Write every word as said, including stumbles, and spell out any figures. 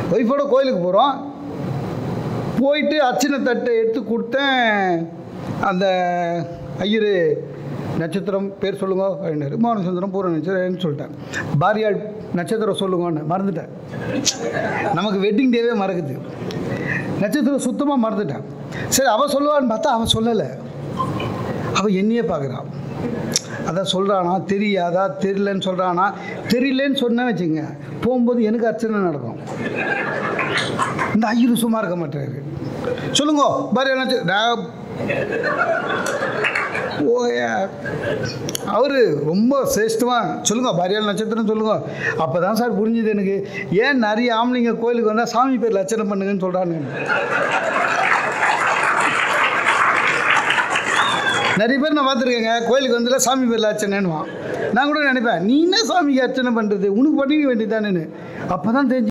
ஒய்ஃபோட கோயிலுக்கு போகிறோம். போயிட்டு அர்ச்சனை தட்டை எடுத்து கொடுத்தேன். அந்த ஐயர் நட்சத்திரம் பேர் சொல்லுங்க அப்படின்னாரு. மோகன சுந்தரம் பூர நட்சத்திரம்னு சொல்லிட்டேன். பாரியாள் நட்சத்திரம் சொல்லுங்கன்னு மறந்துட்டேன். நமக்கு வெட்டிங் டேவே மறக்குது. நட்சத்திரம் சுத்தமாக மறந்துட்டேன். சரி அவள் சொல்லுவான்னு பார்த்தா அவன் சொல்லலை. அவள் என்னையே பார்க்குறான். அதான் சொல்கிறானா தெரியாதா தெரியலன்னு சொல்கிறானா. தெரியலன்னு சொன்னேன் வச்சுங்க, போகும்போது எனக்கு அர்ச்சனை நடக்கும். இந்த ஐயர் சும்மா இருக்க மாட்டாரு. சொல்லுங்க பாரியாள் ஓயா அவர் ரொம்ப சிரேஷ்டமாக சொல்லுங்க பாரியாள் நட்சத்திரம் சொல்லுங்க. அப்போ தான் சார் புரிஞ்சுது எனக்கு, ஏன் நிறைய ஆம்பளைங்க கோயிலுக்கு வந்தால் சாமி பேர் அர்ச்சனை பண்ணுங்கன்னு சொல்கிறாங்க. நிறைய பேர் நான் பார்த்துருக்கேங்க, கோயிலுக்கு வந்துல சாமி பேரில் அர்ச்சனைன்னுவான். நான் கூட நினைப்பேன், நீ என்ன சாமிக்கு அர்ச்சனை பண்ணுறது, உனக்கு பண்ணிக்க வேண்டியதானேன்னு. அப்போ தான் தெரிஞ்சு